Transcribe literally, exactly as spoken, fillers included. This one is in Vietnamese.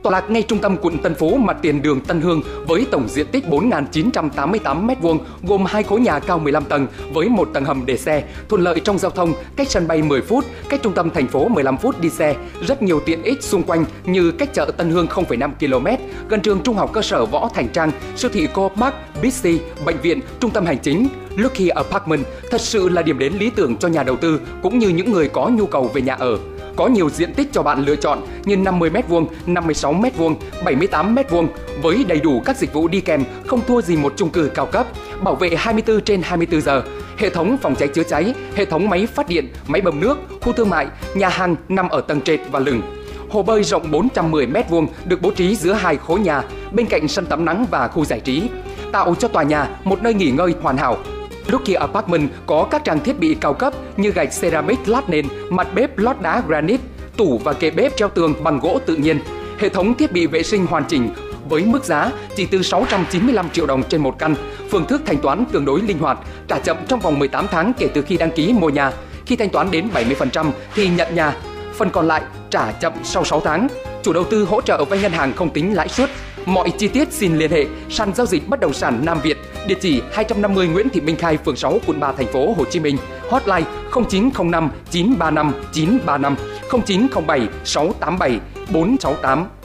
Tọa lạc ngay trung tâm quận Tân Phú, mặt tiền đường Tân Hương với tổng diện tích bốn nghìn chín trăm tám mươi tám mét vuông, gồm hai khối nhà cao mười lăm tầng với một tầng hầm để xe, thuận lợi trong giao thông, cách sân bay mười phút, cách trung tâm thành phố mười lăm phút đi xe, rất nhiều tiện ích xung quanh như cách chợ Tân Hương không phẩy năm ki lô mét, gần trường trung học cơ sở Võ Thành Trang, siêu thị Co-op Mart, Bixi, bệnh viện, trung tâm hành chính. Lucky Apartment thật sự là điểm đến lý tưởng cho nhà đầu tư cũng như những người có nhu cầu về nhà ở. Có nhiều diện tích cho bạn lựa chọn như năm mươi mét vuông, năm mươi sáu mét vuông, bảy mươi tám mét vuông với đầy đủ các dịch vụ đi kèm, không thua gì một chung cư cao cấp, bảo vệ hai mươi tư trên hai mươi tư giờ, hệ thống phòng cháy chữa cháy, hệ thống máy phát điện, máy bơm nước, khu thương mại, nhà hàng nằm ở tầng trệt và lửng. Hồ bơi rộng bốn trăm mười mét vuông được bố trí giữa hai khối nhà, bên cạnh sân tắm nắng và khu giải trí, tạo cho tòa nhà một nơi nghỉ ngơi hoàn hảo. Lucky Apartment có các trang thiết bị cao cấp như gạch ceramic lát nền, mặt bếp lót đá granite, tủ và kệ bếp treo tường bằng gỗ tự nhiên, hệ thống thiết bị vệ sinh hoàn chỉnh với mức giá chỉ từ sáu trăm chín mươi lăm triệu đồng trên một căn. Phương thức thanh toán tương đối linh hoạt, trả chậm trong vòng mười tám tháng kể từ khi đăng ký mua nhà. Khi thanh toán đến bảy mươi phần trăm thì nhận nhà, phần còn lại trả chậm sau sáu tháng. Chủ đầu tư hỗ trợ vay ngân hàng không tính lãi suất. Mọi chi tiết xin liên hệ sàn giao dịch bất động sản Nam Việt, địa chỉ hai trăm năm mươi Nguyễn Thị Minh Khai, phường sáu, quận ba, thành phố Hồ Chí Minh. Hotline không chín không năm chín ba năm chín ba năm, không chín không bảy sáu tám bảy bốn sáu tám.